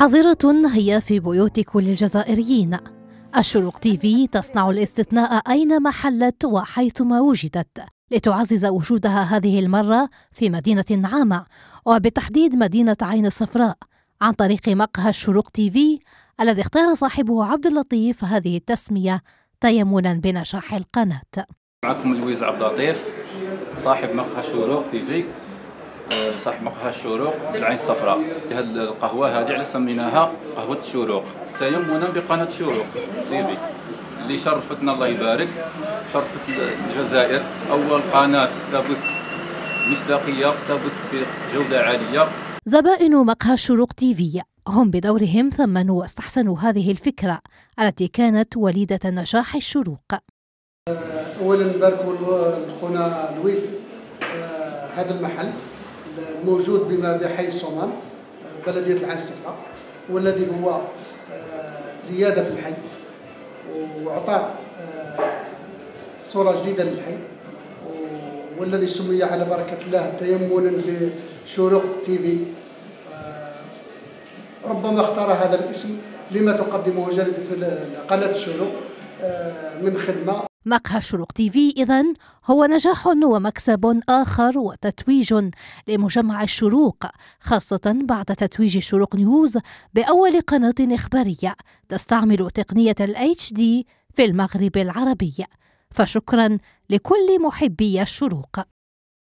حاضرة هي في بيوت كل الجزائريين. الشروق تي في تصنع الاستثناء أينما حلت وحيثما وجدت، لتعزز وجودها هذه المرة في مدينة عامة، وبالتحديد مدينة عين الصفراء، عن طريق مقهى الشروق تي في الذي اختار صاحبه عبد اللطيف هذه التسمية تيمنا بنجاح القناة. معكم لويز عبد اللطيف، صاحب مقهى الشروق تي في، صاحب مقهى الشروق العين الصفراء. هذه القهوة هذه على سميناها قهوة الشروق تيمنا بقناة الشروق تي في اللي شرفتنا، الله يبارك، شرفت الجزائر. أول قناة تبث مصداقية، تبث بجودة عالية. زبائن مقهى الشروق تي في هم بدورهم ثمنوا واستحسنوا هذه الفكرة التي كانت وليدة نجاح الشروق. أولا نبارك لخونا لويس. هذا المحل موجود بحي الصومال، بلدية العين الصفراء، والذي هو زيادة في الحي وأعطى صورة جديدة للحي، والذي سمي على بركة الله تيمنا بشروق تي في. ربما اختار هذا الاسم لما تقدمه جريدة قناة الشروق من خدمة. مقهى الشروق تي في إذن هو نجاح ومكسب آخر وتتويج لمجمع الشروق، خاصة بعد تتويج الشروق نيوز بأول قناة إخبارية تستعمل تقنية الHD في المغرب العربي. فشكرا لكل محبي الشروق.